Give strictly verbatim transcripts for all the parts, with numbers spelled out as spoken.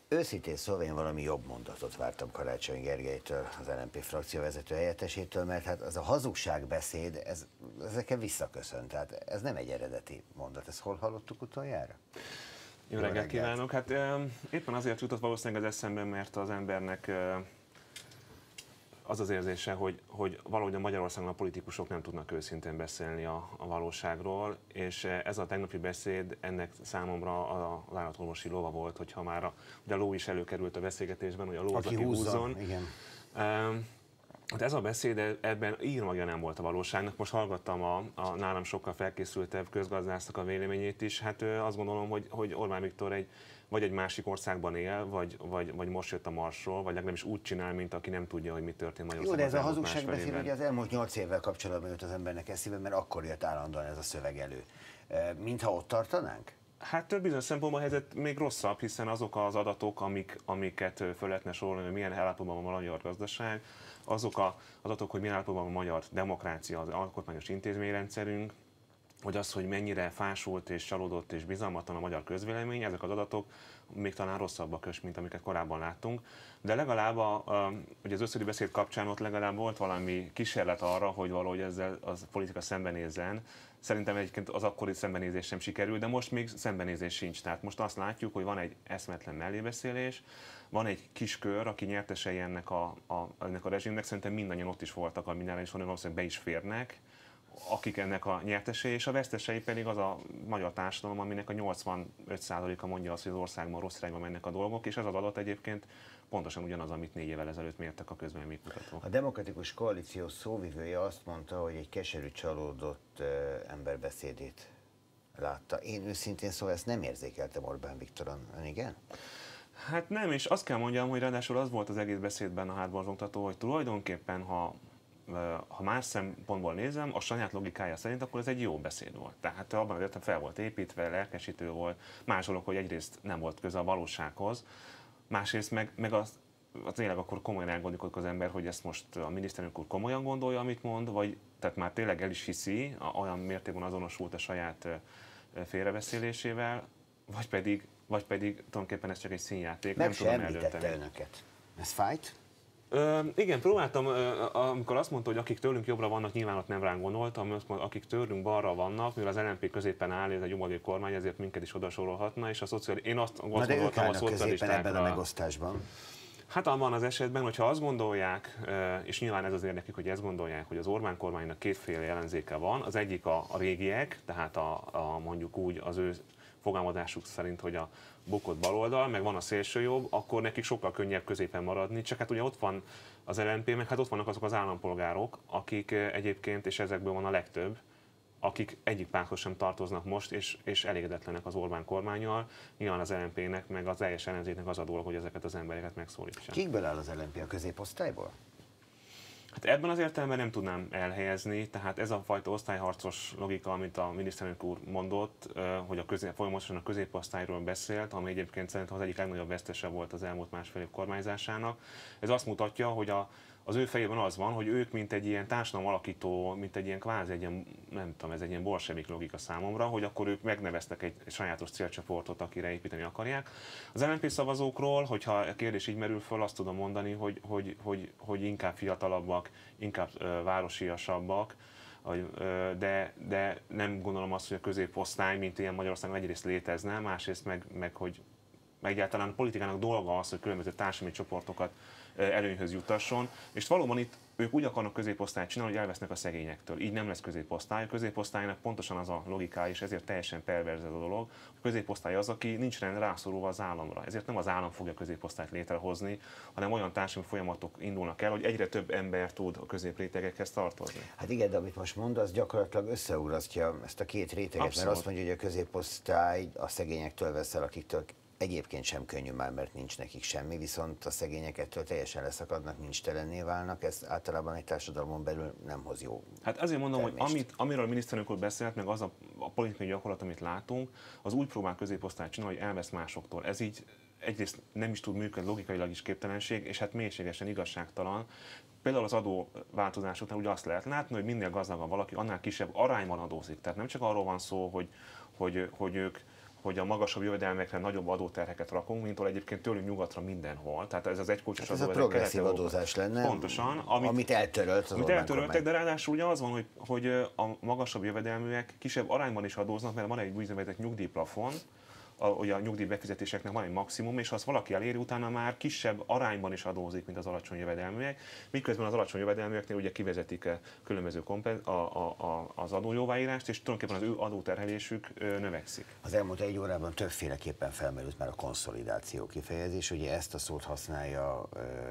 Őszintén szóval én valami jobb mondatot vártam Karácsony Gergelytől, az el en pé frakcióvezető helyettesétől, mert hát az a hazugságbeszéd, ez, ez nekem visszaköszönt, tehát ez nem egy eredeti mondat. Ezt hol hallottuk utoljára? Jó reggelt kívánok! Hát éppen azért jutott valószínűleg az eszembe, mert az embernek az az érzése, hogy, hogy valahogy a Magyarországon a politikusok nem tudnak őszintén beszélni a, a valóságról, és ez a tegnapi beszéd ennek számomra az állatorvosi lova volt, hogyha már a, ugye a ló is előkerült a beszélgetésben, hogy a ló az, aki, aki húzzon. Igen. Hát ez a beszéd, ebben írmagja nem volt a valóságnak. Most hallgattam a, a nálam sokkal felkészültebb közgazdásznak a véleményét is. Hát azt gondolom, hogy, hogy Orbán Viktor egy, vagy egy másik országban él, vagy, vagy, vagy most jött a Marsról, vagy legalábbis úgy csinál, mint aki nem tudja, hogy mi történt Magyarországon. Jó, de ez a hazugságbeszéd ugye az elmúlt nyolc évvel kapcsolatban jött az embernek eszébe, mert akkor jött állandóan ez a szöveg elő. Mintha ott tartanánk? Hát bizonyos szempontból a helyzet még rosszabb, hiszen azok az adatok, amik, amiket föl lehetne sorolni, hogy milyen állapotban van a magyar gazdaság, azok az adatok, hogy milyen állapotban van a magyar demokrácia, az alkotmányos intézményrendszerünk, hogy az, hogy mennyire fásult és csalódott és bizalmatlan a magyar közvélemény, ezek az adatok még talán rosszabbak is, mint amiket korábban láttunk. De legalább a, a, ugye az összödi beszéd kapcsán ott legalább volt valami kísérlet arra, hogy valahogy ezzel a politika szembenézzen. Szerintem egyébként az akkori szembenézés sem sikerült, de most még szembenézés sincs. Tehát most azt látjuk, hogy van egy eszmetlen mellébeszélés, van egy kis kör, aki nyertesei ennek a, a, ennek a rezsimnek, szerintem mindannyian ott is voltak, a mindenre is valószínűleg be is férnek, akik ennek a nyertesei, és a vesztesei pedig az a magyar társadalom, aminek a nyolcvanöt százaléka mondja azt, hogy az országban rossz irányba mennek a dolgok, és ez az adat egyébként pontosan ugyanaz, amit négy évvel ezelőtt mértek a közvéleménykutatók. A Demokratikus Koalíció szóvivője azt mondta, hogy egy keserű, csalódott emberbeszédét látta. Én őszintén szóval ezt nem érzékeltem Orbán Viktoron. Ön igen? Hát nem, és azt kell mondjam, hogy ráadásul az volt az egész beszédben a hátborzongató, hogy tulajdonképpen, ha ha más szempontból nézem, a saját logikája szerint, akkor ez egy jó beszéd volt. Tehát abban az értelemben fel volt építve, lelkesítő volt. Más dolog, hogy egyrészt nem volt köze a valósághoz, másrészt meg, meg az, az tényleg akkor komolyan elgondolkodik az ember, hogy ezt most a miniszterelnök úr komolyan gondolja, amit mond, vagy tehát már tényleg el is hiszi, olyan mértékben azonosult a saját félrebeszélésével, vagy pedig, vagy pedig tulajdonképpen ez csak egy színjáték. Meg nem tudom eldönteni. Önöket. Ez fájt? Ö, igen, próbáltam, ö, amikor azt mondta, hogy akik tőlünk jobbra vannak, nyilván ott nem ránk gondoltam, azt mondta, akik tőlünk balra vannak, mivel az el en pé középen áll, ez egy jobboldali kormány, ezért minket is oda sorolhatna, és a szociális, én azt gondoltam a szocialistákra. Ebben a megosztásban. Hát abban az esetben, hogyha azt gondolják, és nyilván ez az érdekük, hogy ezt gondolják, hogy az Orbán kormánynak kétféle ellenzéke van, az egyik a, a régiek, tehát a, a mondjuk úgy az ő fogalmazásuk szerint, hogy a bukott baloldal, meg van a szélsőjobb, akkor nekik sokkal könnyebb középen maradni. Csak hát ugye ott van az el en pé, meg hát ott vannak azok az állampolgárok, akik egyébként, és ezekből van a legtöbb, akik egyik párthoz sem tartoznak most, és, és elégedetlenek az Orbán kormánnyal. Nyilván az el en pének, meg az teljes ellenzéknek az a dolog, hogy ezeket az embereket megszólítsák. Kikből áll az el en pé, a középosztályból? Hát ebben az értelemben nem tudnám elhelyezni, tehát ez a fajta osztályharcos logika, amit a miniszterelnök úr mondott, hogy a közép, folyamatosan a középosztályról beszélt, ami egyébként szerintem az egyik legnagyobb vesztese volt az elmúlt másfél év kormányzásának. Ez azt mutatja, hogy a, az ő fejében az van, hogy ők mint egy ilyen társadalom alakító, mint egy ilyen kvázi, egy ilyen, nem tudom, ez egy ilyen bolsevik logika számomra, hogy akkor ők megneveztek egy, egy sajátos célcsoportot, akire építeni akarják. Az el en pé szavazókról, hogyha a kérdés így merül föl, azt tudom mondani, hogy, hogy, hogy, hogy inkább fiatalabbak, inkább ö, városiasabbak, de, de nem gondolom azt, hogy a középosztály, mint ilyen Magyarországon egyrészt létezne, másrészt meg, meg hogy egyáltalán a politikának dolga az, hogy különböző társadalmi csoportokat előnyhöz jutasson, és valóban itt ők úgy akarnak középosztályt csinálni, hogy elvesznek a szegényektől. Így nem lesz középosztály. A középosztálynak pontosan az a logikája, és ezért teljesen perverz ez a dolog. A középosztály az, aki nincs rászorulva az államra. Ezért nem az állam fogja a középosztályt létrehozni, hanem olyan társadalmi folyamatok indulnak el, hogy egyre több ember tud a középrétegekhez tartozni. Hát igen, de amit most mond, az gyakorlatilag összeurasztja ezt a két réteget, Abszolút. Mert azt mondja, hogy a középosztály a szegényektől vesz el, akiktől egyébként sem könnyű már, mert nincs nekik semmi, viszont a szegények ettől teljesen leszakadnak, nincs telenné válnak, ez általában egy társadalmon belül nem hoz jó. Hát azért mondom, termést. hogy amit, amiről a miniszterelnök úr beszélt, meg az a, a politikai gyakorlat, amit látunk, az úgy próbál középosztályt csinálni, hogy elvesz másoktól. Ez így egyrészt nem is tud működni, logikailag is képtelenség, és hát mélységesen igazságtalan. Például az adóváltozásoknál ugye azt lehet látni, hogy minél gazdagabb valaki, annál kisebb arányban adózik. Tehát nem csak arról van szó, hogy, hogy, hogy ők hogy a magasabb jövedelmekre nagyobb adóterheket rakunk, mint ahol egyébként tőlünk nyugatra mindenhol. Tehát ez az egykulcsos hát adó. Ez a progresszív adózás lenne, pontosan, amit, amit eltörölt az amit eltöröltek, de ráadásul ugye az van, hogy, hogy a magasabb jövedelműek kisebb arányban is adóznak, mert van egy úgynevezett nyugdíjplafon, a, ugye a nyugdíjbefizetéseknek van egy maximum, és ha azt valaki eléri, utána már kisebb arányban is adózik, mint az alacsony jövedelműek, miközben az alacsony jövedelműeknél ugye kivezetik különböző kompen, a, a, a, az adójóváírást, és tulajdonképpen az ő adóterhelésük növekszik. Az elmúlt egy órában többféleképpen felmerült már a konszolidáció kifejezés, ugye ezt a szót használja,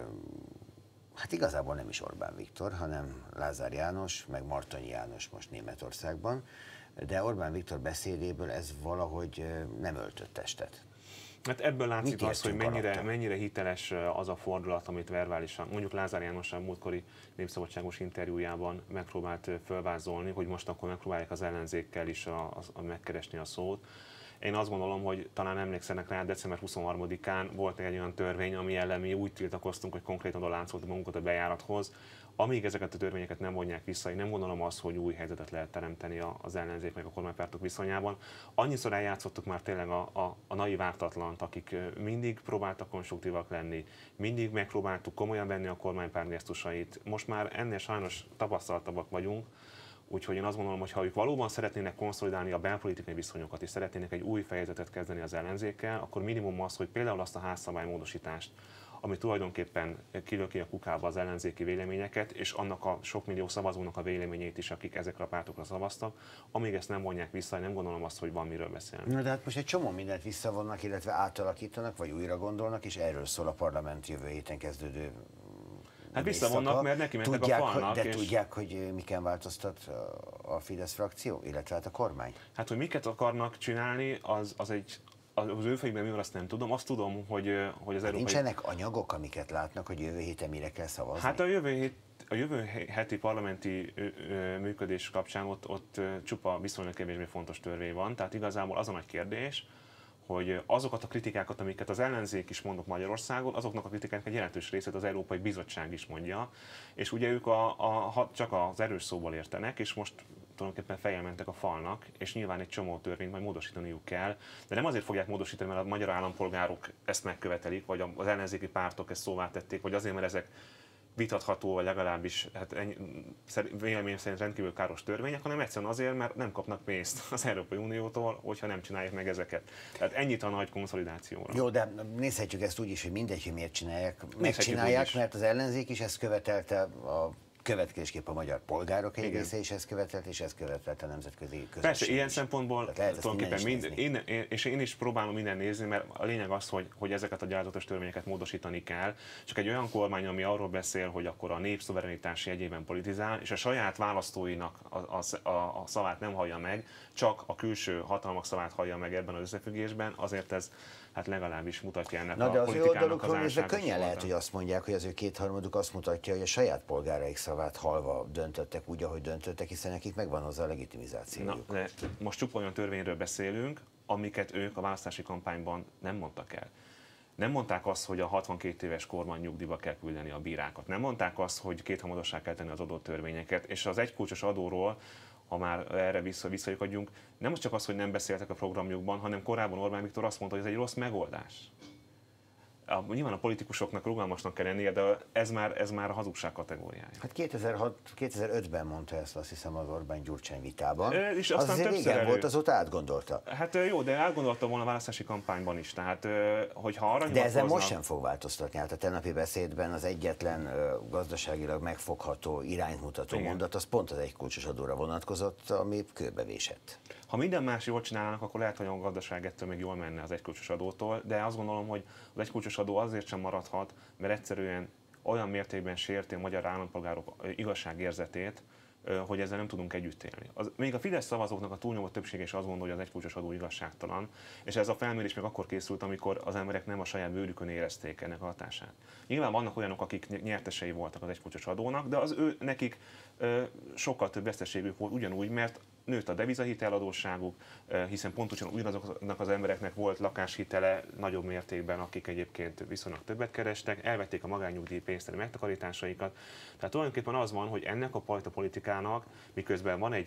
hát igazából nem is Orbán Viktor, hanem Lázár János, meg Martonyi János most Németországban, de Orbán Viktor beszédéből ez valahogy nem öltött testet. Hát ebből látszik az, hogy mennyire, mennyire hiteles az a fordulat, amit verbálisan, mondjuk Lázár János a múltkori Népszabadságos interjújában megpróbált fölvázolni, hogy most akkor megpróbálják az ellenzékkel is a, a, a megkeresni a szót. Én azt gondolom, hogy talán emlékszenek rá, december huszonharmadikán volt egy olyan törvény, ami ellen mi úgy tiltakoztunk, hogy konkrétan oda láncoltuk magunkat a bejárathoz. Amíg ezeket a törvényeket nem vonják vissza, én nem gondolom azt, hogy új helyzetet lehet teremteni az ellenzék meg a kormánypártok viszonyában. Annyiszor eljátszottuk már tényleg a, a, a naiv ártatlant, akik mindig próbáltak konstruktívak lenni, mindig megpróbáltuk komolyan venni a kormánypárt gesztusait. Most már ennél sajnos tapasztaltabbak vagyunk, úgyhogy én azt gondolom, hogy ha ők valóban szeretnének konszolidálni a belpolitikai viszonyokat, és szeretnének egy új fejezetet kezdeni az ellenzékkel, akkor minimum az, hogy például azt a házszabálymódosítást, ami tulajdonképpen kilöki a kukába az ellenzéki véleményeket, és annak a sok millió szavazónak a véleményét is, akik ezekre a pártokra szavaztak, amíg ezt nem vonják vissza, nem gondolom azt, hogy van miről beszélni. Na de hát most egy csomó mindent visszavonnak, illetve átalakítanak, vagy újra gondolnak, és erről szól a parlament jövő héten kezdődő. Hát visszavonnak, mert neki mentek tudják, a falnak. De és... tudják, hogy miken változtat a Fidesz frakció, illetve hát a kormány? Hát, hogy miket akarnak csinálni, az, az egy az ő fejükben mivel azt nem tudom, azt tudom, hogy, hogy az hát európai... Nincsenek anyagok, amiket látnak, hogy jövő héten mire kell szavazni? Hát a jövő, hét, a jövő heti parlamenti működés kapcsán ott, ott csupa viszonylag kevésbé fontos törvény van, tehát igazából az a nagy kérdés, hogy azokat a kritikákat, amiket az ellenzék is mondott Magyarországon, azoknak a kritikáknak egy jelentős részét az Európai Bizottság is mondja, és ugye ők a, a, csak az erős szóval értenek, és most tulajdonképpen fejjel mentek a falnak, és nyilván egy csomó törvényt majd módosítaniuk kell, de nem azért fogják módosítani, mert a magyar állampolgárok ezt megkövetelik, vagy az ellenzéki pártok ezt szóvá tették, vagy azért, mert ezek vitatható, vagy legalábbis hát ennyi, véleményem szerint rendkívül káros törvények, hanem egyszerűen azért, mert nem kapnak pénzt az Európai Uniótól, hogyha nem csinálják meg ezeket. Tehát ennyit a nagy konszolidációra. Jó, de nézhetjük ezt úgy is, hogy mindegy, hogy miért csinálják. Megcsinálják, mert az ellenzék is ezt követelte, a következésképp a magyar polgárok egy része is ezt követett, és ezt követett a nemzetközi közösség. Persze, ilyen szempontból tulajdonképpen mind, én, én, és én is próbálom minden nézni, mert a lényeg az, hogy, hogy ezeket a gyalázatos törvényeket módosítani kell. Csak egy olyan kormány, ami arról beszél, hogy akkor a nép szuverenitás jegyében politizál, és a saját választóinak a, a, a, a szavát nem hallja meg, csak a külső hatalmak szavát hallja meg ebben az összefüggésben, azért ez hát legalábbis mutatja ennek Na, a politikának az álságos volta. Könnyen lehet, hogy azt mondják, hogy az ő kétharmaduk azt mutatja, hogy a saját polgáraik szavát halva döntöttek úgy, ahogy döntöttek, hiszen nekik megvan hozzá a legitimizációjuk. Na, de most csupa olyan törvényről beszélünk, amiket ők a választási kampányban nem mondtak el. Nem mondták azt, hogy a hatvankét éves kormány nyugdíjba kell küldeni a bírákat. Nem mondták azt, hogy kétharmadossá kell tenni az adott törvényeket, és az egykulcsos adóról, ha már erre vissza, visszaadjunk, nem csak az, hogy nem beszéltek a programjukban, hanem korábban Orbán Viktor azt mondta, hogy ez egy rossz megoldás. A, nyilván a politikusoknak rugalmasnak kell lennie, de ez már, ez már a hazugság kategóriája. Hát kétezer-hat, kétezer-ötben mondta ezt, azt hiszem, az Orbán-Gyurcsány vitában. E, és az aztán azért régen volt, azóta átgondolta. Hát jó, de átgondolta volna a választási kampányban is. Tehát, hogyha arra de ezen most sem fog változtatni. Hát a tegnapi beszédben az egyetlen gazdaságilag megfogható, irányt mutató igen. mondat, az pont az egykulcsos adóra vonatkozott, ami kőbevésett. Ha minden más jól csinálnak, akkor lehet, hogy a gazdaság ettől még jól menne az egykulcsos adótól, de azt gondolom, hogy az egykulcsos adó azért sem maradhat, mert egyszerűen olyan mértékben sérti a magyar állampolgárok igazságérzetét, hogy ezzel nem tudunk együtt élni. Az, még a Fidesz szavazóknak a túlnyomó többsége is azt gondolja, hogy az egykulcsos adó igazságtalan, és ez a felmérés még akkor készült, amikor az emberek nem a saját bőrükön érezték ennek a hatását. Nyilván vannak olyanok, akik nyertesei voltak az egykulcsos adónak, de az ő nekik ö, sokkal több veszteségük volt ugyanúgy, mert nőtt a devizahiteladósságuk, hiszen pontosan ugyanazoknak az embereknek volt lakáshitele nagyobb mértékben, akik egyébként viszonylag többet kerestek, elvették a magánnyugdíj pénzteli megtakarításaikat. Tehát tulajdonképpen az van, hogy ennek a fajta politikának, miközben van egy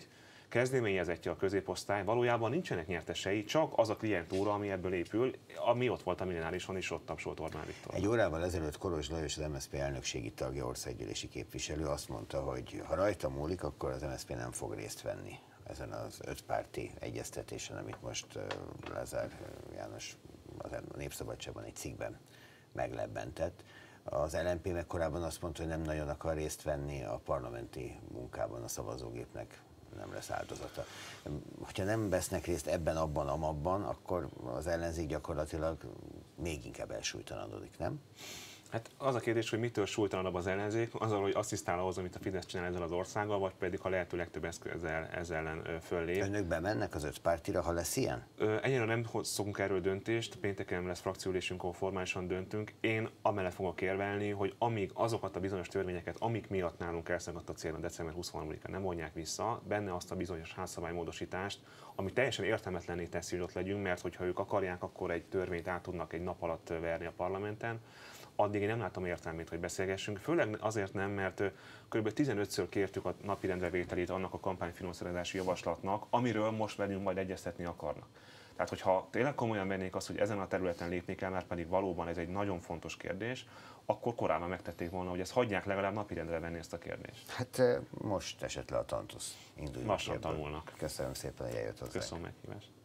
kezdeményezettje a középosztály, valójában nincsenek nyertesei, csak az a klientúra, ami ebből épül, ami ott volt a millenárison is, ott tapsolt Orbán Viktor. Egy órával ezelőtt Koros Lajos, az em es zé pé elnökségi tagja, országgyűlési képviselő azt mondta, hogy ha rajta múlik, akkor az em es zé pé nem fog részt venni ezen az ötpárti egyeztetésen, amit most uh, Lázár János a Népszabadságban egy cikkben meglebbentett. Az el en pé meg korábban azt mondta, hogy nem nagyon akar részt venni a parlamenti munkában, a szavazógépnek nem lesz áldozata. Ha nem vesznek részt ebben, abban, amabban, akkor az ellenzék gyakorlatilag még inkább elsúlytalanodik, nem? Hát az a kérdés, hogy mitől súlytalanabb az ellenzék, azzal, hogy asszisztál ahhoz, amit a Fidesz csinál ezzel az országgal, vagy pedig ha lehető legtöbb eszközzel ezzel ellen föllép. Önök bemennek az öt pártira, ha lesz ilyen? Ennyire nem szokunk erről döntést, pénteken lesz frakciülésünk, ahol formálisan döntünk. Én amellett fogok érvelni, hogy amíg azokat a bizonyos törvényeket, amik miatt nálunk elszakadt a cél a december huszonharmadikán nem vonják vissza, benne azt a bizonyos házszabálymódosítást, ami teljesen értelmetlenné teszi, hogy ott legyünk, mert hogyha ők akarják, akkor egy törvényt át tudnak egy nap alatt verni a parlamenten. Addig én nem látom értelmét, hogy beszélgessünk, főleg azért nem, mert kb. tizenötször kértük a napirendre vételét annak a kampányfinanszírozási javaslatnak, amiről most velünk majd egyeztetni akarnak. Tehát, hogyha tényleg komolyan vennék azt, hogy ezen a területen lépni kell, mert pedig valóban ez egy nagyon fontos kérdés, akkor korábban megtették volna, hogy ezt hagyják legalább napirendre venni ezt a kérdést. Hát most esett le a tantusz. Induljunk. Lassan tanulnak. Köszönöm szépen, hogy eljött hozzá. Köszönöm a meghívást.